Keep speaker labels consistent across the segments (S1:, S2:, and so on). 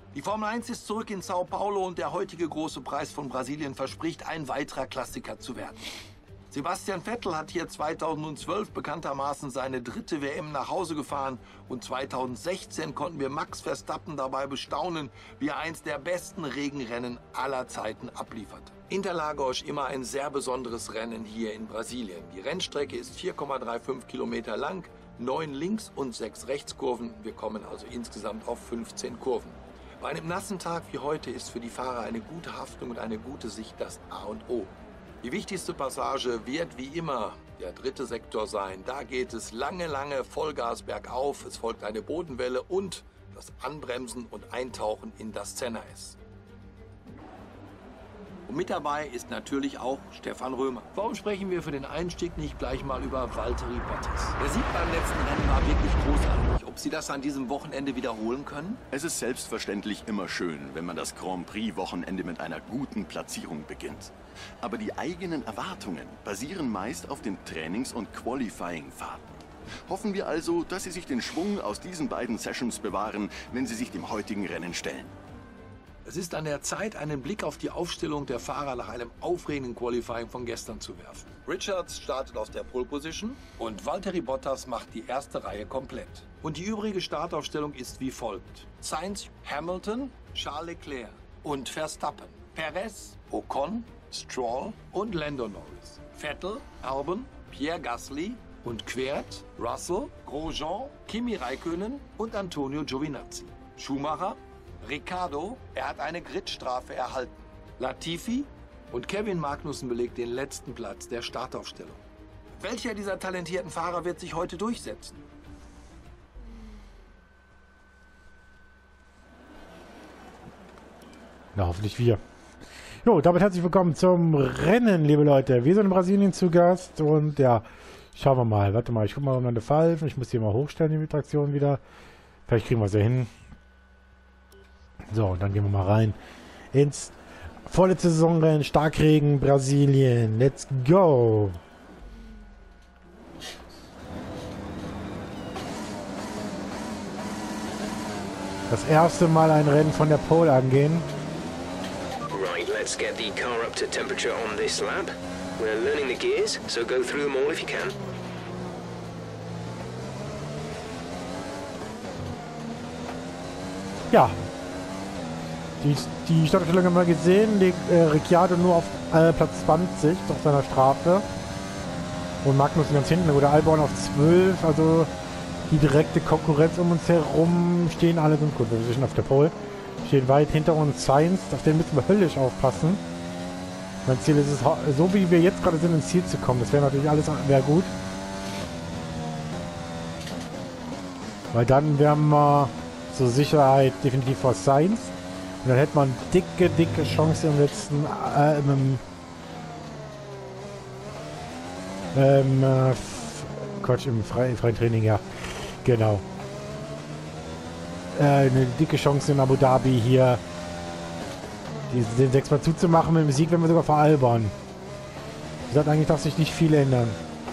S1: Die Formel 1 ist zurück in Sao Paulo und der heutige große Preis von Brasilien verspricht, ein weiterer Klassiker zu werden. Sebastian Vettel hat hier 2012 bekanntermaßen seine dritte WM nach Hause gefahren und 2016 konnten wir Max Verstappen dabei bestaunen, wie er eins der besten Regenrennen aller Zeiten ablieferte. Interlagos immer ein sehr besonderes Rennen hier in Brasilien. Die Rennstrecke ist 4,35 Kilometer lang, 9 Links- und 6 Rechtskurven. Wir kommen also insgesamt auf 15 Kurven. Bei einem nassen Tag wie heute ist für die Fahrer eine gute Haftung und eine gute Sicht das A und O. Die wichtigste Passage wird wie immer der dritte Sektor sein. Da geht es lange Vollgas bergauf. Es folgt eine Bodenwelle und das Anbremsen und Eintauchen in das ZNS. Und mit dabei ist natürlich auch Stefan Römer. Warum sprechen wir für den Einstieg nicht gleich mal über Valtteri Bottas? Der Sieg beim letzten Rennen war wirklich großartig. Ob Sie das an diesem Wochenende wiederholen können?
S2: Es ist selbstverständlich immer schön, wenn man das Grand Prix-Wochenende mit einer guten Platzierung beginnt. Aber die eigenen Erwartungen basieren meist auf den Trainings- und Qualifying-Fahrten. Hoffen wir also, dass Sie sich den Schwung aus diesen beiden Sessions bewahren, wenn Sie sich dem heutigen Rennen stellen.
S1: Es ist an der Zeit, einen Blick auf die Aufstellung der Fahrer nach einem aufregenden Qualifying von gestern zu werfen. Richards startet aus der Pole Position und Valtteri Bottas macht die erste Reihe komplett. Und die übrige Startaufstellung ist wie folgt: Sainz, Hamilton, Charles Leclerc und Verstappen, Perez, Ocon, Stroll und Lando Norris, Vettel, Albon, Pierre Gasly und Kvyat, Russell, Grosjean, Kimi Räikkönen und Antonio Giovinazzi, Schumacher, Ricciardo, er hat eine Gridstrafe erhalten. Latifi und Kevin Magnussen belegt den letzten Platz der Startaufstellung. Welcher dieser talentierten Fahrer wird sich heute durchsetzen?
S3: Na, hoffentlich wir. Jo, damit herzlich willkommen zum Rennen, liebe Leute. Wir sind in Brasilien zu Gast und ja, schauen wir mal. Warte mal, ich gucke mal um meine Pfeifen. Ich muss die mal hochstellen, die Traktion wieder. Vielleicht kriegen wir es ja hin. So, und dann gehen wir mal rein ins vorletzte Saisonrennen, Starkregen, Brasilien. Let's go! Das erste Mal ein Rennen von der Pole angehen.
S4: Right, let's get the car up to temperature on this lap. We're learning the gears, so go through them all if you can.
S3: Ja. Die Startaufstellung haben wir gesehen, liegt Ricciardo nur auf Platz 20 auf seiner Strafe. Und Magnussen ganz hinten, oder Albon auf 12, also die direkte Konkurrenz um uns herum stehen alle sind gut. Wir sind auf der Pole, stehen weit hinter uns Sainz, auf den müssen wir höllisch aufpassen. Mein Ziel ist es, so wie wir jetzt gerade sind, ins Ziel zu kommen. Das wäre natürlich alles gut. Weil dann wären wir zur Sicherheit definitiv vor Sainz. Und dann hätte man dicke Chance im letzten im freien Training, ja. Genau. Eine dicke Chance in Abu Dhabi hier den 6-mal zuzumachen. Mit dem Sieg werden wir sogar vor Albon. Wie gesagt, eigentlich darf sich nicht viel ändern.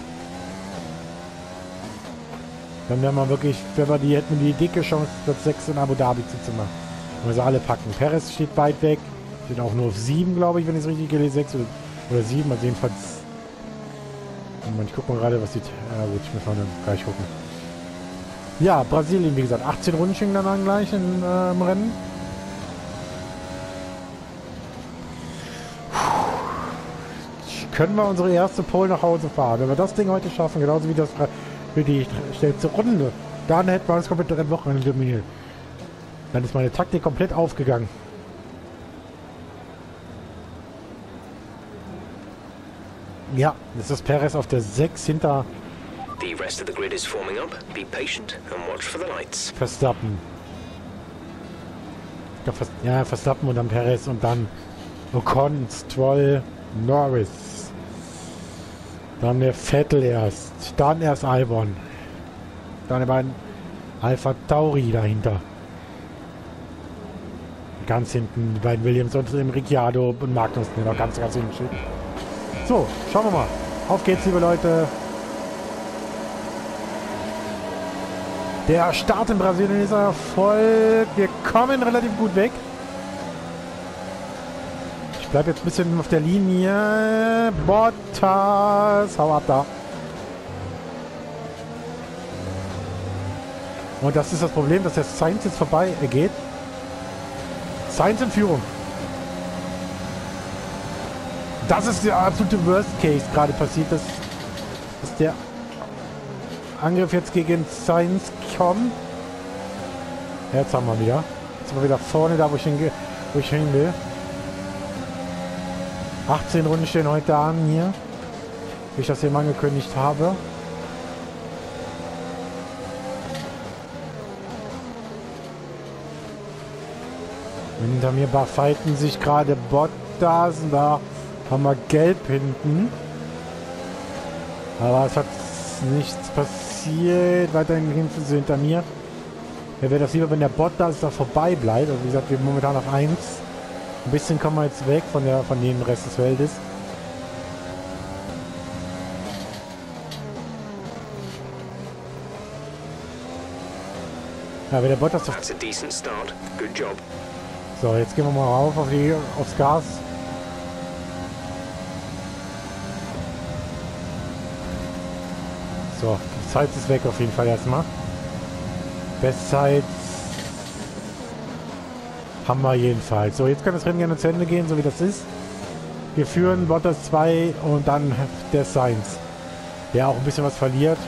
S3: Dann wären wir wirklich, hätten wir die dicke Chance, Platz 6 in Abu Dhabi zuzumachen. Wenn wir sie alle packen. Perez steht weit weg. Steht auch nur auf 7, glaube ich, wenn ich es richtig gelesen habe. 6 oder 7, also jedenfalls. Ich gucke mal gerade, was sieht. Ja gut, ich muss mal gleich gucken. Ja, Brasilien, wie gesagt, 18 Runden stehen dann gleich im Rennen. Können wir unsere erste Pole nach Hause fahren. Wenn wir das Ding heute schaffen, genauso wie das für die schnellste Runde, dann hätten wir das komplette Wochenende dominiert. Dann ist meine Taktik komplett aufgegangen. Ja, jetzt ist Perez auf der 6 hinter
S4: The rest of the grid is forming up. Be patient and watch for the lights.
S3: Verstappen. Ja, Verstappen und dann Perez und dann Ocon, Stroll, Norris. Dann der Vettel erst. Dann erst Albon. Dann die beiden Alpha Tauri dahinter. Ganz hinten die beiden Williams und im Ricciardo und Magnussen, der noch ganz hinten steht. So, schauen wir mal. Auf geht's, liebe Leute. Der Start in Brasilien ist ein Erfolg. Wir kommen relativ gut weg. Ich bleibe jetzt ein bisschen auf der Linie. Bottas, hau ab da. Und das ist das Problem, dass der Sainz jetzt vorbei geht. Sainz in Führung. Das ist der absolute Worst Case gerade passiert, dass der Angriff jetzt gegen Sainz kommt. Jetzt haben wir wieder. Jetzt sind wir wieder vorne, da wo ich hin will. 18 Runden stehen heute an hier. Wie ich das eben angekündigt habe. Hinter mir fighten sich gerade Bottas. Da haben wir gelb hinten. Aber es hat nichts passiert. Weiterhin kämpfen sie hinter mir. Mir wäre das lieber, wenn der Bottas da vorbei bleibt. Also wie gesagt, wir momentan auf 1. Ein bisschen kommen wir jetzt weg von dem Rest des Feldes. Ja, wenn der Bottas...
S4: That's a decent start. Good job.
S3: So, jetzt gehen wir mal rauf aufs Gas. So, die Zeit ist weg auf jeden Fall erstmal. Bestzeit haben wir jedenfalls. So, jetzt kann das Rennen gerne zu Ende gehen, so wie das ist. Wir führen Bottas 2 und dann der Sainz, der auch ein bisschen was verliert.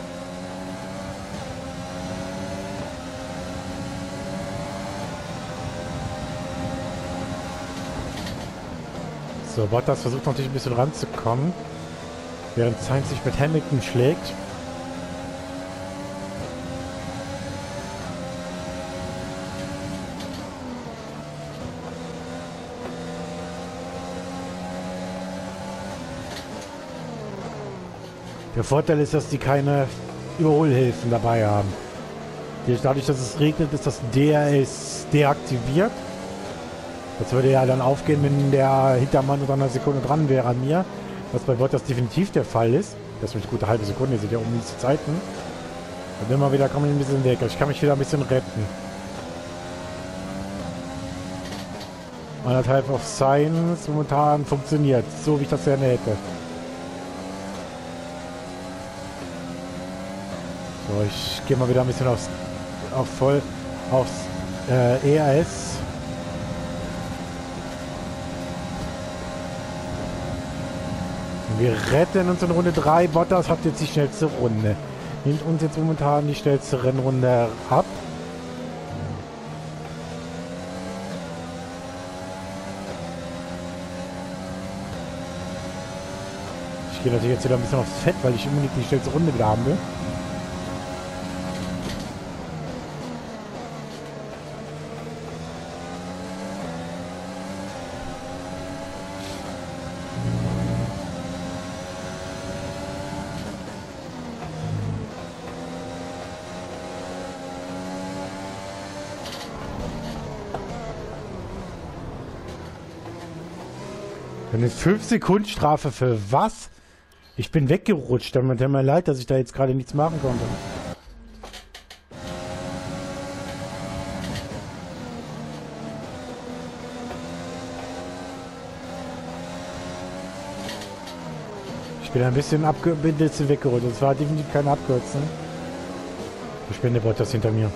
S3: So, Bottas versucht natürlich ein bisschen ranzukommen, während Sainz sich mit Hamilton schlägt. Der Vorteil ist, dass die keine Überholhilfen dabei haben. Dadurch, dass es regnet, ist das DRS deaktiviert. Das würde ja dann aufgehen, wenn der Hintermann unter einer Sekunde dran wäre an mir. Was bei Bottas definitiv der Fall ist. Das ist eine gute halbe Sekunde, sind ja um diese Zeiten. Und immer wieder komme ich ein bisschen weg. Ich kann mich wieder ein bisschen retten. 1,5 auf Sainz. Momentan funktioniert. So wie ich das gerne hätte. So, ich gehe mal wieder ein bisschen aufs ERS. Wir retten uns in Runde 3. Bottas hat jetzt die schnellste Runde. Nimmt uns jetzt momentan die schnellste Rennrunde ab. Ich gehe natürlich jetzt wieder ein bisschen aufs Fett, weil ich unbedingt die schnellste Runde wieder haben will. Eine 5 Sekunden Strafe für was? Ich bin weggerutscht. Tut mir leid, dass ich da jetzt gerade nichts machen konnte. Ich bin ein bisschen weggerutscht. Das war definitiv keine Abkürzung. Ich bin der Bottas hinter mir.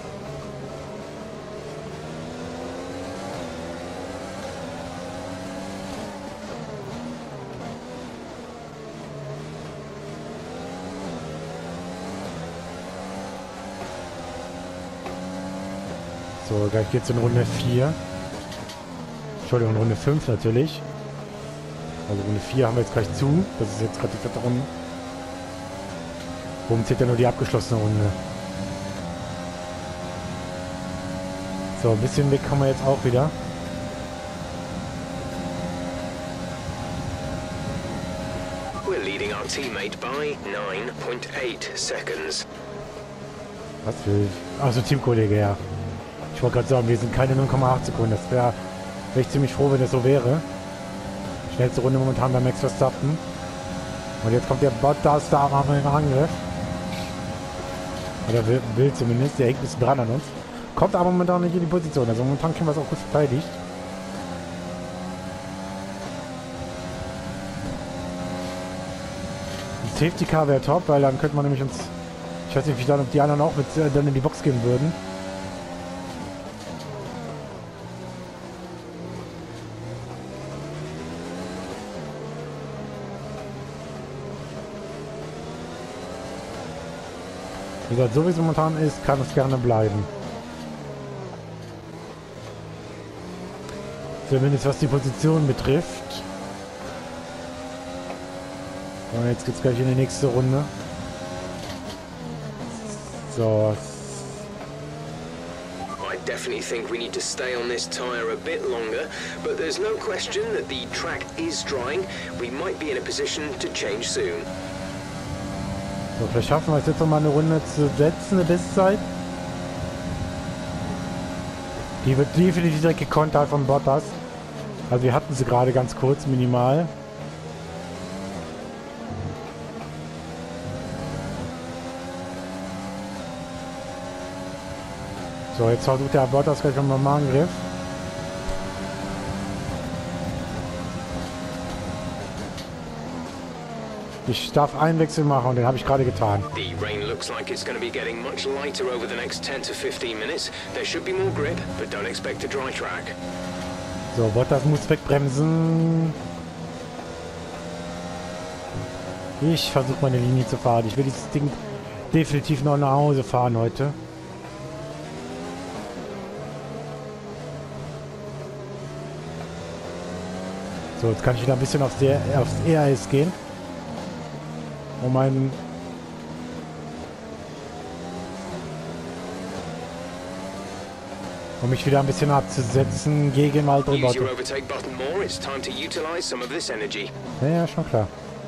S3: So, gleich geht's in Runde 4. Entschuldigung, Runde 5 natürlich. Also Runde 4 haben wir jetzt gleich zu. Das ist jetzt gerade die 4. Runde. Oben zählt ja nur die abgeschlossene Runde. So, ein bisschen weg kommen wir jetzt auch wieder.
S4: We're leading our teammate by 9.8 seconds.
S3: Was will ich? Achso, Teamkollege, ja. Ich wollte gerade sagen, wir sind keine 0,8 Sekunden. Das wäre ich ziemlich froh, wenn das so wäre. Schnellste Runde momentan bei Max Verstappen. Und jetzt kommt der Bottas da am Angriff. Oder will zumindest. Der hängt ein bisschen dran an uns. Kommt aber momentan nicht in die Position. Also momentan können wir es auch gut verteidigt. Ein Safety Car wäre top, weil dann könnte man nämlich uns... Ich weiß nicht, wie dann, ob die anderen auch mit dann in die Box gehen würden. Wie gesagt, so wie es momentan ist, kann es gerne bleiben. Zumindest was die Position betrifft. Und jetzt geht's gleich in die nächste Runde. So.
S4: I definitely think we need to stay on this tyre a bit longer, but there's no question that the track is drying. We might be in a position to change soon.
S3: So, vielleicht schaffen wir es jetzt noch mal eine Runde zu setzen, eine Bestzeit. Die wird definitiv direkt gekontert von Bottas. Also wir hatten sie gerade ganz kurz, minimal. So, jetzt versucht der Bottas gleich nochmal einen Angriff. Ich darf einen Wechsel machen und den habe ich gerade getan.
S4: The rain looks like it's going to be getting much lighter over the next 10 to 15 minutes. There should be more grip, but don't expect a dry track.
S3: So, Bottas muss wegbremsen. Ich versuche meine Linie zu fahren. Ich will dieses Ding definitiv noch nach Hause fahren heute. So, jetzt kann ich wieder ein bisschen aufs ERS gehen. Um mich wieder ein bisschen abzusetzen gegen Valtteri
S4: Use your
S3: Bottas.
S4: overtake button more. It's time to utilize some of this energy.
S3: Ja, schon klar.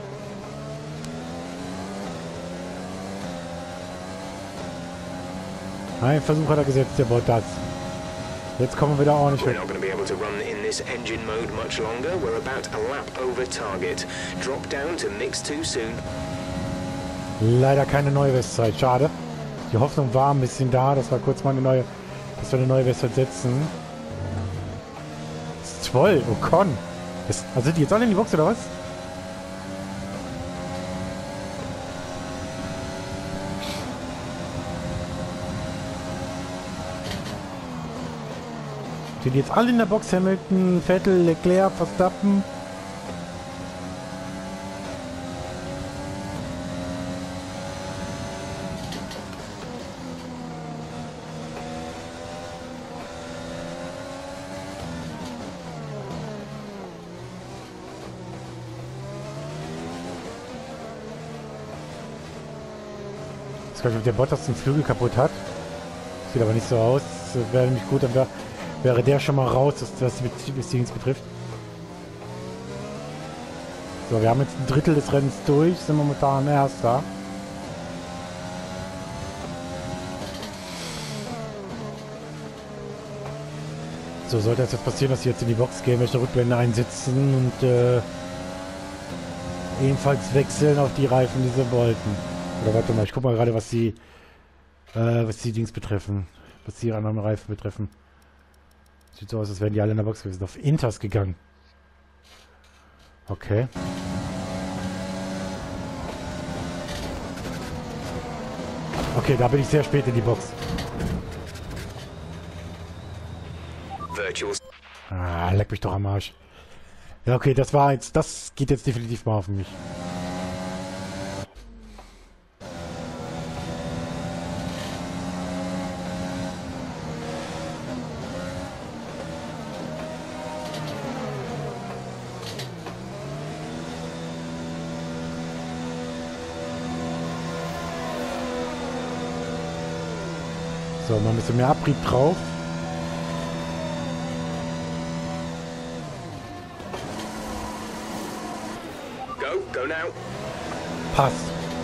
S3: Ein Versuch hat er gesetzt, der Bottas. Jetzt kommen wir wieder ordentlich
S4: We're
S3: weg.
S4: not going to be able to run in this engine mode much longer. We're about a lap over target. Drop down to mix 2 soon.
S3: Leider keine neue Bestzeit, schade. Die Hoffnung war ein bisschen da, dass wir kurz mal dass wir eine neue Bestzeit setzen. Das ist toll, Ocon. Also sind die jetzt alle in die Box oder was? Sind die jetzt alle in der Box? Hamilton, Vettel, Leclerc, Verstappen. Ich weiß nicht, ob der Bottas den Flügel kaputt hat. Sieht aber nicht so aus. Das wäre nämlich gut, dann wäre der schon mal raus, was die Dings betrifft. So, wir haben jetzt ein Drittel des Rennens durch, sind momentan Erster. So, sollte es jetzt passieren, dass sie jetzt in die Box gehen, welche Rückblende einsetzen und ebenfalls wechseln auf die Reifen, die sie wollten. Oder warte mal, ich guck mal gerade, was die Dings betreffen. Was die anderen Reifen betreffen. Sieht so aus, als wären die alle in der Box gewesen. Auf Inters gegangen. Okay. Okay, da bin ich sehr spät in die Box.
S4: Virtual.
S3: Ah, leck mich doch am Arsch. Ja, okay, das geht jetzt definitiv mal auf mich. So, mal ein bisschen mehr Abrieb drauf.
S4: Go now.
S3: Passt.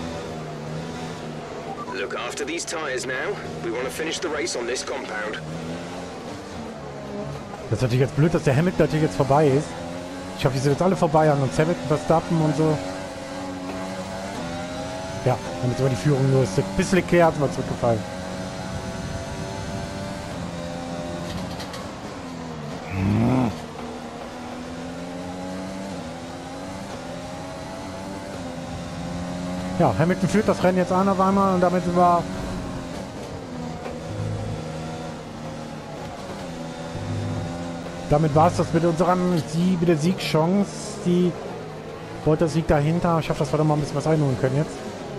S4: Look after these tyres now. We want to finish the race on this compound.
S3: Das ist natürlich jetzt blöd, dass der Hamilton natürlich jetzt vorbei ist. Ich hoffe, die sind jetzt alle vorbei an uns. Hamilton, Verstappen und so. Ja, damit sind wir die Führung los. Bis Leclerc sind wir zurückgefallen. Ja, Hamilton führt das Rennen jetzt an auf einmal und damit sind wir... Damit war es das mit der Siegchance. Die wollte Sieg dahinter. Ich hoffe, dass wir da mal ein bisschen was einholen können jetzt.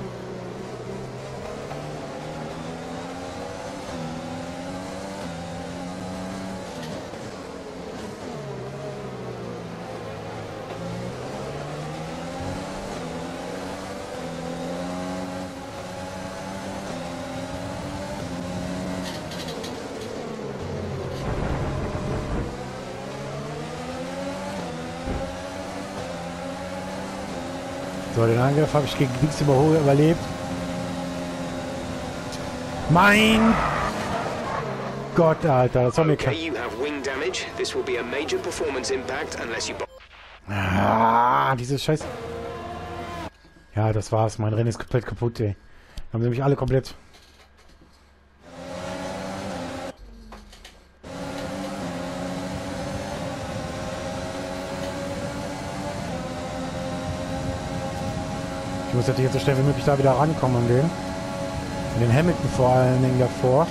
S3: So, den Angriff habe ich gegen Dix überlebt. Mein Gott, Alter, das war mir klar. Dieses Scheiß... Ja, das war's. Mein Rennen ist komplett kaputt, ey. Haben sie mich alle komplett... Ich muss natürlich jetzt so schnell wie möglich da wieder rankommen an den. Und den Hamilton vor allen Dingen davor.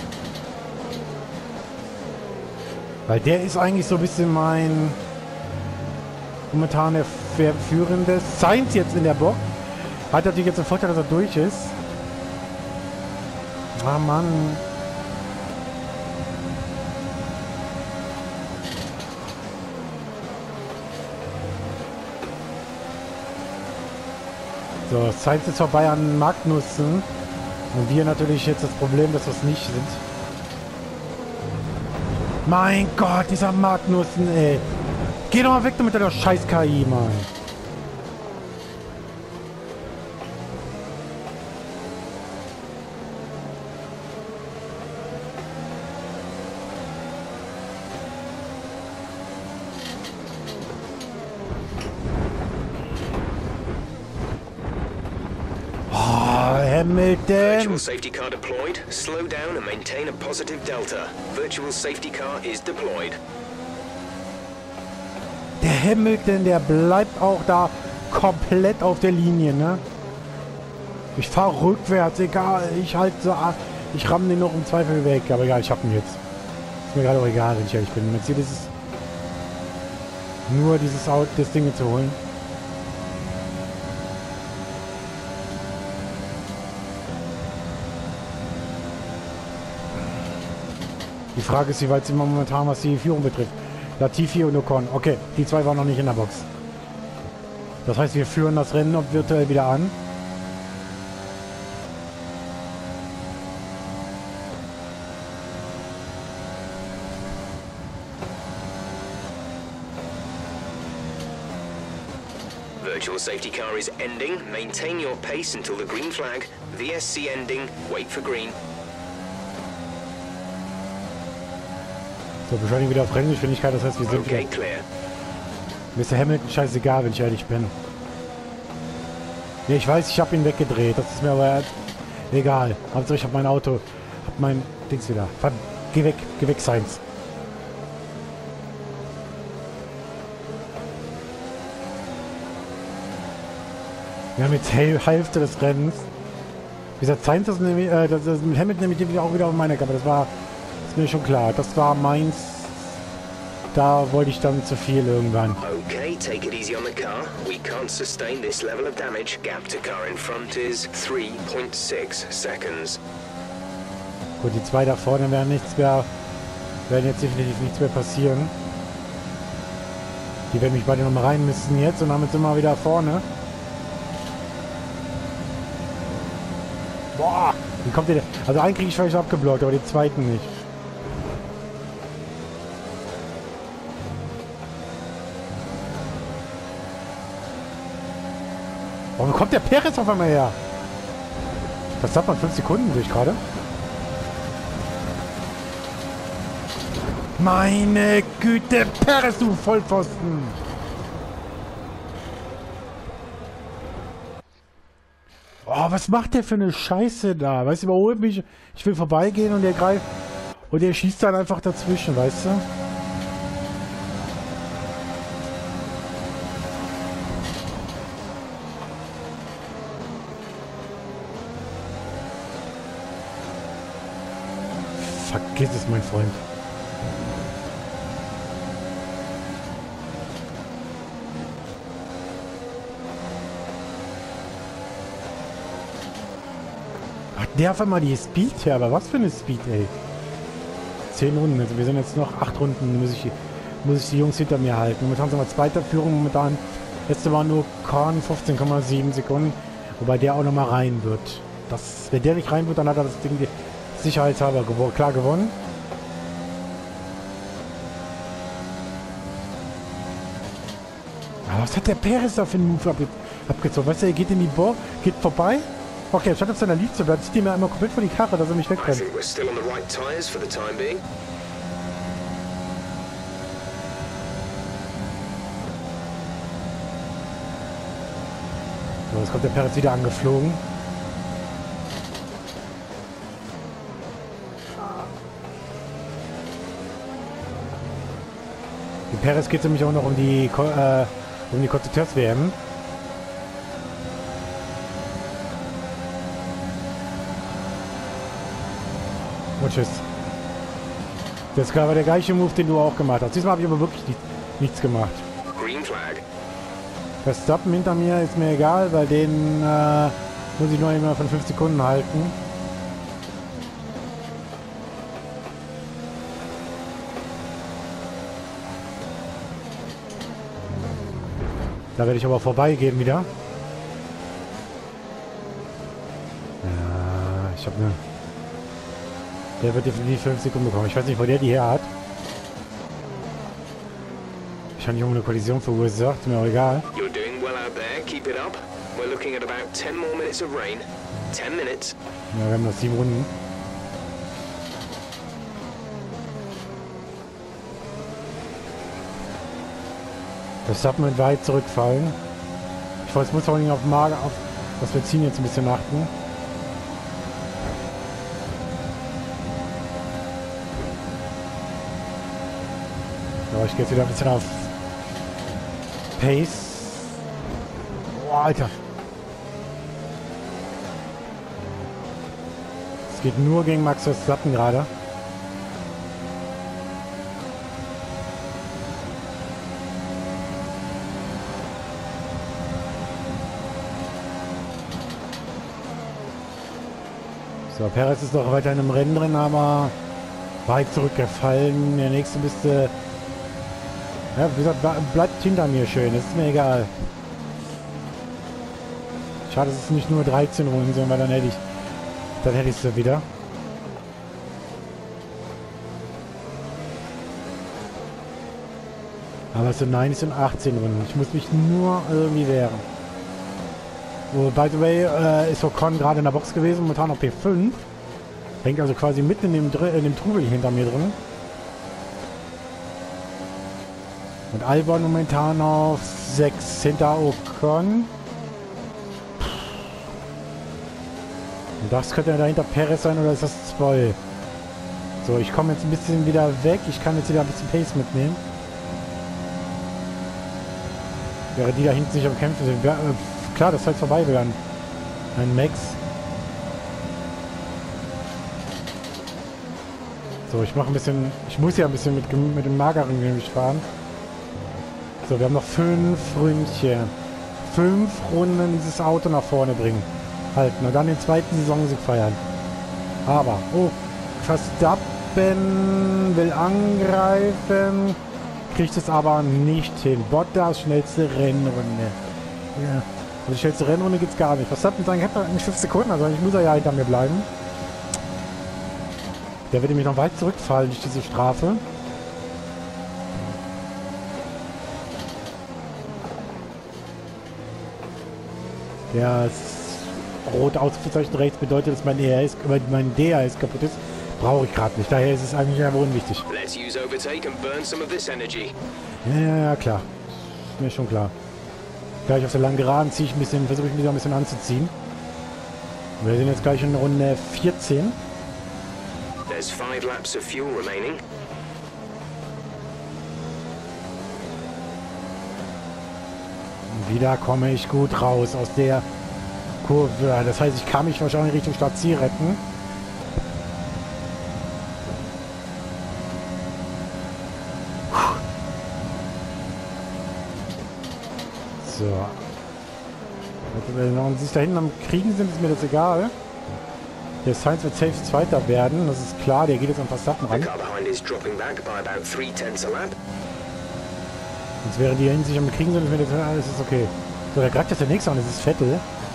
S3: Weil der ist eigentlich so ein bisschen mein... momentan der führende. Sainz jetzt in der Box. Hat natürlich jetzt den Vorteil, dass er durch ist. Ah, Mann. So, Sainz ist vorbei an Magnussen. Und wir natürlich jetzt das Problem, dass wir es nicht sind. Mein Gott, dieser Magnussen, ey. Geh doch mal weg mit deiner scheiß KI, Mann. Hamilton.
S4: Virtual safety car deployed. Slow down and maintain a positive delta. Virtual safety car is deployed.
S3: Der Hamilton, der bleibt auch da komplett auf der Linie, ne? Ich fahre rückwärts, egal. Ich halte so ab. Ich ramme den noch im Zweifel weg. Aber egal, ich hab ihn jetzt. Ist mir gerade auch egal, wenn ich ehrlich bin. Mercedes ist nur das Ding zu holen. Die Frage ist, wie weit sind wir momentan, was die Führung betrifft. Latifi und Ocon. Okay, die zwei waren noch nicht in der Box. Das heißt, wir führen das Rennen virtuell wieder an.
S4: Virtual safety car is ending. Maintain your pace until the green flag. VSC ending. Wait for green.
S3: So, beschleunigen wieder auf Renngeschwindigkeit, das heißt, wir sind
S4: Okay,
S3: wieder...
S4: clear.
S3: Mir ist der Hamilton scheißegal, wenn ich ehrlich bin. Nee, ich weiß, ich habe ihn weggedreht, das ist mir aber egal. Hauptsache, ich habe mein Auto, hab mein Dings wieder. Geh weg, Sainz. Wir haben jetzt Hälfte des Rennens. Wie gesagt, Sainz ist nämlich, das Hamilton nämlich auch wieder auf meiner Kappe, das war... Ist mir schon klar. Das war meins. Da wollte ich dann zu viel irgendwann.
S4: Okay, take it easy on the car. We can't sustain this level of damage. Gap to car in front is 3.6 seconds.
S3: Gut, die zwei da vorne werden jetzt definitiv nichts mehr passieren. Die werden mich beide nochmal rein müssen jetzt und damit sind wir wieder vorne. Boah! Wie kommt der? Also einen kriege ich falsch abgeblockt, aber den zweiten nicht. Warum kommt der Perez auf einmal her? Was sagt man? 5 Sekunden sehe ich gerade. Meine Güte, Perez, du Vollpfosten! Oh, Oh, was macht der für eine Scheiße da? Weißt du, überholt mich. Ich will vorbeigehen und der greift. Und der schießt dann einfach dazwischen, weißt du? Vergiss es, mein Freund. Ach, der auf einmal die Speed her, aber was für eine Speed, ey. 10 Runden, also wir sind jetzt noch 8 Runden, muss ich die Jungs hinter mir halten. Momentan sind wir zweiter Führung, momentan letzte war nur Korn, 15,7 Sekunden, wobei der auch nochmal rein wird. Wenn der nicht rein wird, dann hat er das Ding sicherheitshalber klar gewonnen. Aber was hat der Perez da für einen Move abgezogen? Weißt du, er geht in die Bohr, geht vorbei. Okay, statt auf seiner Lead zu bleiben, zieht die mir einmal komplett vor die Karre, dass er mich wegrennt. So, jetzt kommt der Perez wieder angeflogen. Die Perez geht nämlich auch noch um die Konstrukteurs-WM. Und tschüss. Das ist gerade der gleiche Move, den du auch gemacht hast. Diesmal habe ich aber wirklich nichts gemacht.
S4: Green Flag.
S3: Das Stoppen hinter mir ist mir egal, weil den muss ich nur immer von 5 Sekunden halten. Da werde ich aber vorbeigehen wieder. Ja, ich habe eine... Der wird definitiv 5 Sekunden bekommen. Ich weiß nicht, wo der die her hat. Ich habe nicht eine Kollision verursacht, mir auch egal.
S4: You're doing well out there. Keep it up. We're looking at about 10 more minutes of rain. 10 minutes.
S3: Ja, wir haben noch 7 Runden. Das darf man weit zurückfallen. Ich weiß, muss vor allem auf das Benzin jetzt ein bisschen achten. So, ich gehe jetzt wieder ein bisschen auf Pace. Boah, Alter. Es geht nur gegen Max Verstappen gerade. So, Perez ist noch weiter in einem Rennen drin, aber weit zurückgefallen. Der nächste müsste... Ja, wie gesagt, bleibt hinter mir schön. Das ist mir egal. Schade, dass es nicht nur 13 Runden sind, weil dann hätte ich es wieder. Aber es sind 18 Runden. Ich muss mich nur irgendwie wehren. Oh, by the way, ist Ocon gerade in der Box gewesen, momentan auf P5. Hängt also quasi mitten in dem Trubel hinter mir drin. Und Albon momentan auf 6 hinter Ocon. Und das könnte dahinter Perez sein oder ist das 2? So, ich komme jetzt ein bisschen wieder weg. Ich kann jetzt wieder ein bisschen Pace mitnehmen. Wäre die da hinten sich am Kämpfen sind. Klar, das ist halt vorbei wieder ein Max. So, ich mache ein bisschen... Ich muss ja ein bisschen mit dem mageren Gewicht fahren. So, wir haben noch 5 Ründchen. 5 Runden dieses Auto nach vorne bringen. Halten und dann den zweiten Saisonsieg feiern. Aber, oh, Verstappen will angreifen. Kriegt es aber nicht hin. Bottas schnellste Rennrunde. Ja. Also die schnellste Rennrunde gibt es gar nicht. Verstappen sagen, ich habe nicht 5 Sekunden, also ich muss ja hinter mir bleiben. Der wird nämlich noch weit zurückfallen durch diese Strafe. Der rot ausgezeichnet rechts bedeutet, dass mein DRS kaputt ist. Brauche ich gerade nicht. Daher ist es eigentlich einfach unwichtig. Ja, klar. Ist mir schon klar. Gleich auf der langen Geraden versuche ich mich da ein bisschen anzuziehen. Wir sind jetzt gleich in Runde 14.
S4: There's 5 laps of fuel remaining.
S3: Wieder komme ich gut raus aus der Kurve. Das heißt, ich kann mich wahrscheinlich Richtung Startziel retten. So. Wenn wir sich da hinten am Kriegen sind, ist mir das egal. Der Sainz wird safe Zweiter werden. Das ist klar, der geht jetzt an Verstappen ran. Sonst wäre die hinten sich am Kriegen sind, ist mir das alles ist okay. So, der greift jetzt der nächste an, das ist Vettel.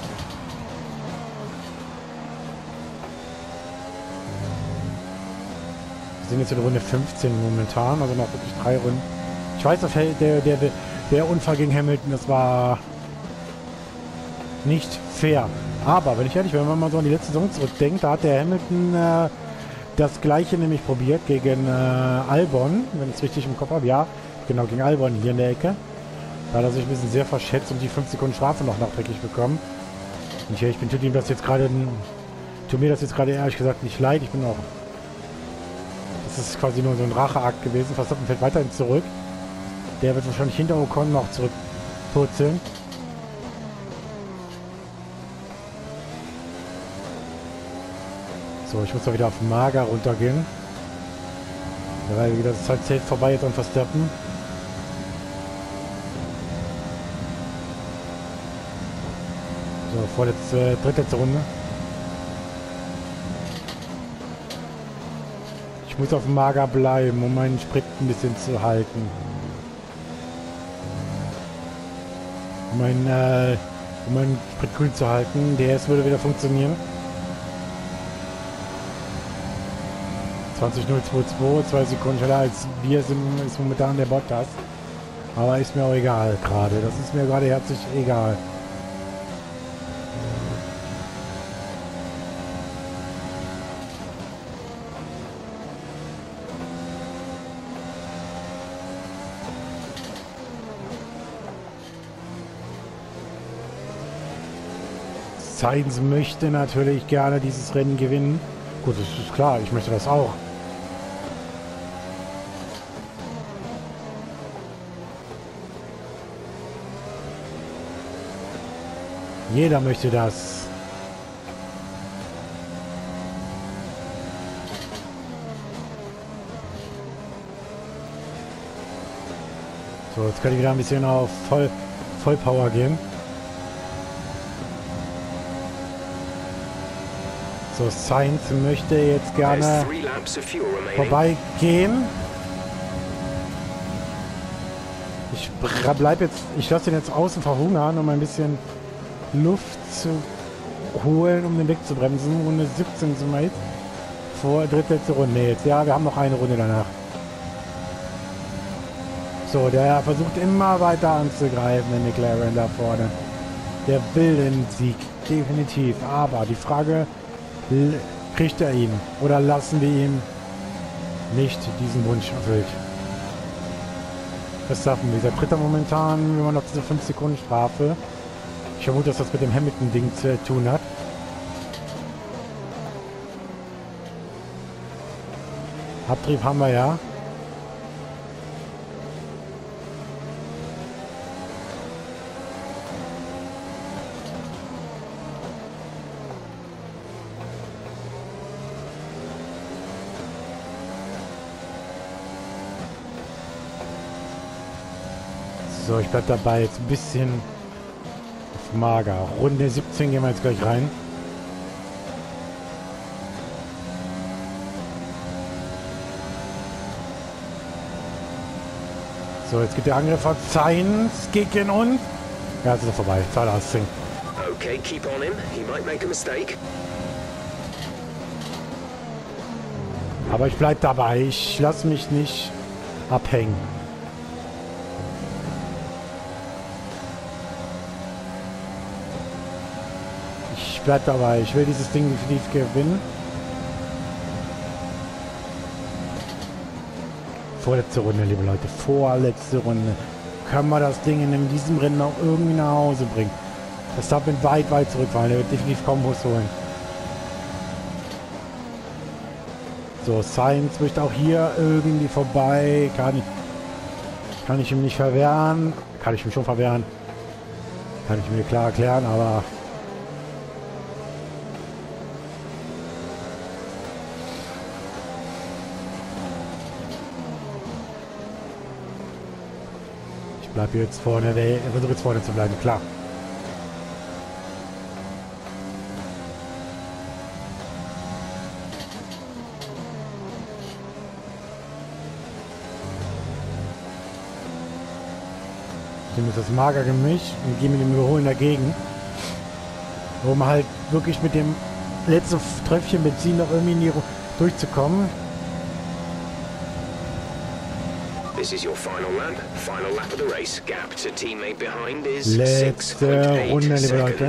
S3: Wir sind jetzt in Runde 15 momentan, also noch wirklich 3 Runden. Ich weiß, dass der Unfall gegen Hamilton, das war nicht fair. Aber, wenn ich ehrlich bin, wenn man mal so an die letzte Saison zurückdenkt, da hat der Hamilton das Gleiche nämlich probiert gegen Albon, wenn ich es richtig im Kopf habe. Ja, genau, gegen Albon hier in der Ecke. Da hat er sich ein bisschen sehr verschätzt und die 5 Sekunden Strafe noch nachträglich bekommen. Und ich bin tut mir das jetzt gerade ehrlich gesagt nicht leid. Ich bin auch... Das ist quasi nur so ein Racheakt gewesen. Verstappen fällt weiterhin zurück. Der wird wahrscheinlich hinter Ocon noch zurückpurzeln. So, ich muss da wieder auf Mager runtergehen. Ja, weil wieder das Zeit zählt vorbei jetzt an Verstappen. So, vorletzte, drittletzte Runde. Ich muss auf Mager bleiben, um meinen Sprit ein bisschen zu halten. Um meinen Sprit kühl zu halten. DS würde wieder funktionieren. 20.022, 2 Sekunden schneller als wir sind, ist momentan der Bottas. Aber ist mir auch egal gerade. Das ist mir gerade herzlich egal. Sainz möchte natürlich gerne dieses Rennen gewinnen. Gut, das ist klar, ich möchte das auch. Jeder möchte das. So, jetzt kann ich wieder ein bisschen auf Vollpower gehen. So, Sainz möchte jetzt gerne vorbeigehen. Ich bleib jetzt, ich lasse den jetzt außen verhungern, um ein bisschen Luft zu holen, um den wegzubremsen. Runde 17 sind wir jetzt. Vor drittletzte Runde jetzt. Ja, wir haben noch eine Runde danach. So, der versucht immer weiter anzugreifen, der McLaren da vorne. Der will den Sieg, definitiv. Aber die Frage, kriegt er ihn? Oder lassen wir ihm nicht diesen Wunsch erfüllt? Verstappen, dieser Dritter momentan, wenn man noch diese 5 Sekunden Strafe. Ich vermute, dass das mit dem Hamilton-Ding zu tun hat. Abtrieb haben wir ja. So, ich bleib dabei jetzt ein bisschen auf mager. Runde 17 gehen wir jetzt gleich rein. So, jetzt geht der Angriff von Sainz gegen uns. Ja, jetzt ist er vorbei. Zahnarzt.
S4: Okay, keep on him. He might make a mistake.
S3: Aber ich bleib dabei. Ich lasse mich nicht abhängen. Ich bleib dabei. Ich will dieses Ding definitiv gewinnen. Vorletzte Runde, liebe Leute. Vorletzte Runde. Können wir das Ding in diesem Rennen auch irgendwie nach Hause bringen? Das darf weit, weit zurückfallen. Der wird definitiv kaum was holen. So, Sainz möchte auch hier irgendwie vorbei. Kann ich ihm nicht verwehren. Kann ich ihm schon verwehren. Kann ich mir klar erklären, aber... Ich bleibe jetzt vorne. Er versucht jetzt vorne zu bleiben, klar. Dem ist das Magergemisch und gehen mit dem Überholen dagegen. Um halt wirklich mit dem letzten Tröpfchen Benzin noch irgendwie durchzukommen.
S4: This is your final lap. Final lap of the race. Gap to teammate behind is
S3: Letzte Runde, liebe Leute.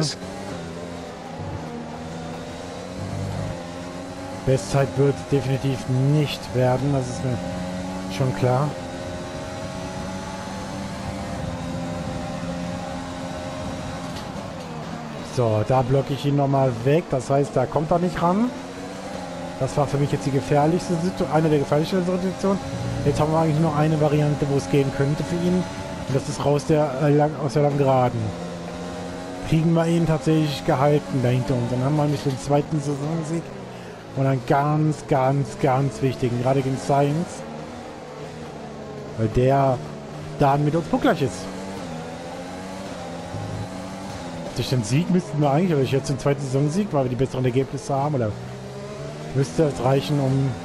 S3: Bestzeit wird es definitiv nicht werden, das ist mir schon klar. So, da blocke ich ihn nochmal weg. Das heißt, da kommt er nicht ran. Das war für mich jetzt die gefährlichste Situation, eine der gefährlichsten Situationen. Jetzt haben wir eigentlich nur eine Variante, wo es gehen könnte für ihn. Und das ist raus aus der langen Geraden. Kriegen wir ihn tatsächlich gehalten dahinter uns. Dann haben wir nämlich den zweiten Saisonsieg. Und einen ganz, ganz, ganz wichtigen, gerade gegen Sainz. Weil der dann mit uns punktgleich ist. Durch den Sieg müssten wir eigentlich, oder ich jetzt den zweiten Saisonsieg, weil wir die besseren Ergebnisse haben, oder müsste es reichen,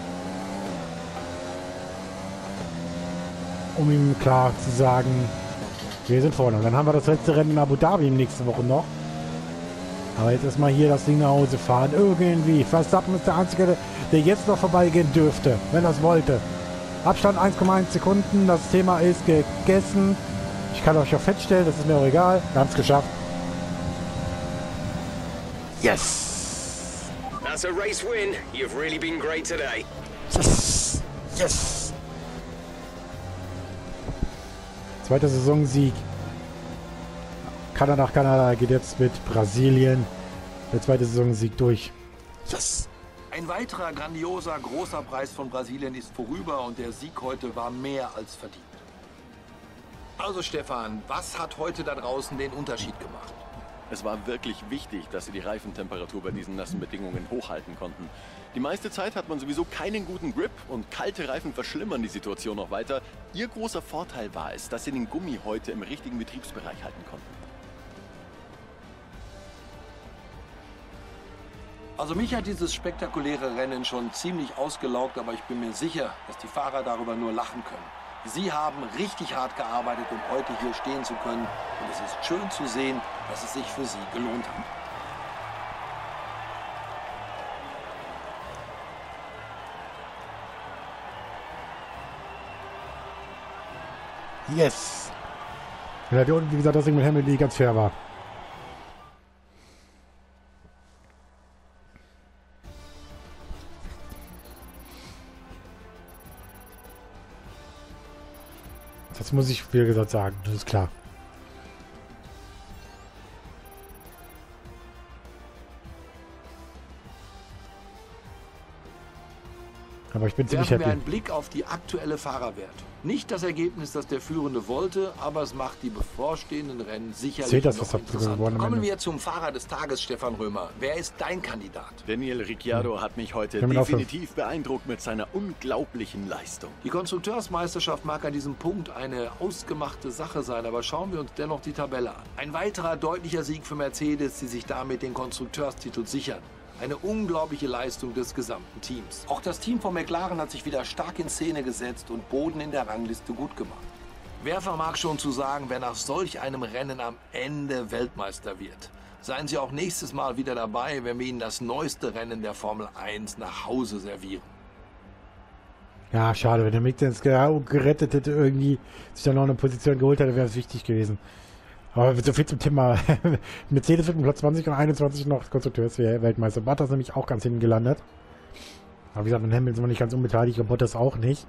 S3: um ihm klar zu sagen, wir sind vorne. Und dann haben wir das letzte Rennen in Abu Dhabi nächste Woche noch. Aber jetzt erstmal hier das Ding nach Hause fahren. Irgendwie. Verstappen ist der Einzige, der jetzt noch vorbeigehen dürfte, wenn er es wollte. Abstand 1,1 Sekunden. Das Thema ist gegessen. Ich kann euch auch feststellen, das ist mir auch egal. Wir haben es geschafft. Yes!
S4: That's a race win. You've really been great today.
S3: Yes! Yes! Zweiter Saisonsieg. Kanada geht jetzt mit Brasilien. Der zweite Saisonsieg durch. Yes!
S1: Ein weiterer grandioser, großer Preis von Brasilien ist vorüber und der Sieg heute war mehr als verdient. Also Stefan, was hat heute da draußen den Unterschied gemacht?
S2: Es war wirklich wichtig, dass sie die Reifentemperatur bei diesen nassen Bedingungen hochhalten konnten. Die meiste Zeit hat man sowieso keinen guten Grip und kalte Reifen verschlimmern die Situation noch weiter. Ihr großer Vorteil war es, dass sie den Gummi heute im richtigen Betriebsbereich halten konnten.
S1: Also mich hat dieses spektakuläre Rennen schon ziemlich ausgelaugt, aber ich bin mir sicher, dass die Fahrer darüber nur lachen können. Sie haben richtig hart gearbeitet, um heute hier stehen zu können. Und es ist schön zu sehen, dass es sich für sie gelohnt hat.
S3: Yes! Ja, und wie gesagt, das Ding mit Hamilton ganz fair war. Das muss ich, wie gesagt, sagen. Das ist klar. Aber ich bin ziemlich happy.
S1: Werfen wir einen Blick auf die aktuelle Fahrerwerte. Nicht das Ergebnis, das der Führende wollte, aber es macht die bevorstehenden Rennen sicherlich noch interessanter. Kommen wir zum Fahrer des Tages, Stefan Römer. Wer ist dein Kandidat?
S2: Daniel Ricciardo hat mich heute definitiv beeindruckt mit seiner unglaublichen Leistung.
S1: Die Konstrukteursmeisterschaft mag an diesem Punkt eine ausgemachte Sache sein, aber schauen wir uns dennoch die Tabelle an. Ein weiterer deutlicher Sieg für Mercedes, die sich damit den Konstrukteurstitel sichern. Eine unglaubliche Leistung des gesamten Teams. Auch das Team von McLaren hat sich wieder stark in Szene gesetzt und Boden in der Rangliste gut gemacht. Wer vermag schon zu sagen, wer nach solch einem Rennen am Ende Weltmeister wird? Seien Sie auch nächstes Mal wieder dabei, wenn wir Ihnen das neueste Rennen der Formel 1 nach Hause servieren.
S3: Ja, schade, wenn der Mick das gerettet hätte, irgendwie sich dann noch eine Position geholt hätte, wäre es wichtig gewesen. Aber so viel zum Thema. Mercedes wird mit Platz 20 und 21 noch Konstrukteursweltmeister. Bottas nämlich auch ganz hinten gelandet. Aber wie gesagt, mit Hamilton sind wir nicht ganz unbeteiligt und Bottas auch nicht.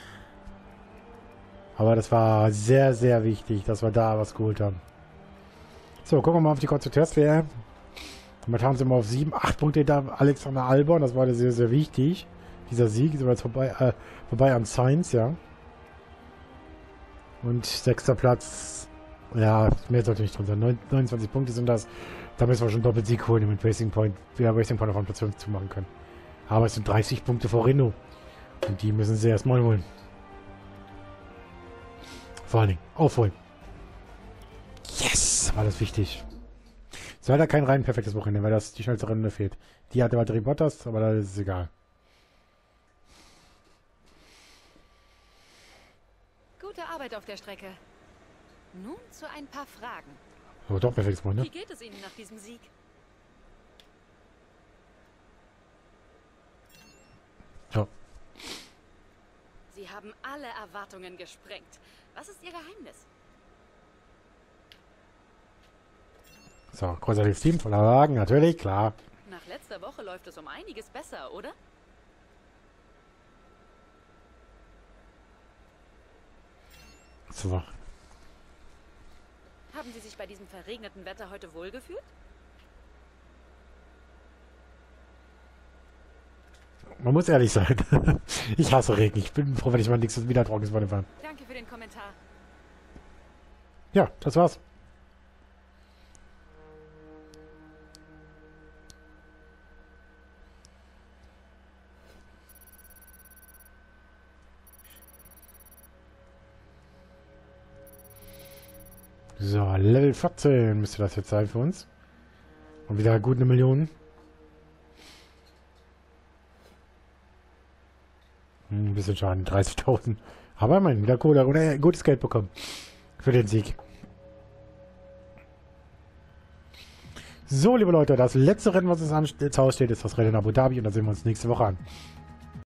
S3: Aber das war sehr, sehr wichtig, dass wir da was geholt haben. So, gucken wir mal auf die Konstrukteurswelt. Momentan sind wir auf 7, 8 Punkte da Alexander Albon. Das war sehr, sehr wichtig. Dieser Sieg ist aber jetzt vorbei an Sainz, ja. Und 6. Platz. Ja, mehr sollte nicht drin sein. 29 Punkte sind das. Da müssen wir schon Doppelsieg holen, damit Racing Point auf Platz 5 zumachen können. Aber es sind 30 Punkte vor Renault. Und die müssen sie erstmal holen. Vor allen Dingen aufholen. Yes! War das wichtig. Es war da kein rein perfektes Wochenende, weil das die schnellste Runde fehlt. Die hatte Valtteri Bottas, aber da ist es egal.
S5: Gute Arbeit auf der Strecke. Nun zu ein paar Fragen.
S3: Oh, doch perfektes Wochenende.
S5: Wie geht es Ihnen nach diesem Sieg?
S3: Ja.
S5: Sie haben alle Erwartungen gesprengt. Was ist Ihr Geheimnis?
S3: So, großartiges Team, voller Wagen, natürlich, klar.
S5: Nach letzter Woche läuft es um einiges besser, oder?
S3: So.
S5: Haben Sie sich bei diesem verregneten Wetter heute wohlgefühlt?
S3: Man muss ehrlich sein. Ich hasse Regen. Ich bin froh, wenn ich mal nichts wieder trockenes Wochenende fahre.
S5: Danke für den Kommentar.
S3: Ja, das war's. So, Level 14 müsste das jetzt sein für uns. Und wieder gut 1 Million. Ein bisschen Schaden, 30.000. Aber immerhin wieder Kohle oder gutes Geld bekommen. Für den Sieg. So, liebe Leute, das letzte Rennen, was uns ins Haus steht, ist das Rennen in Abu Dhabi. Und da sehen wir uns nächste Woche an.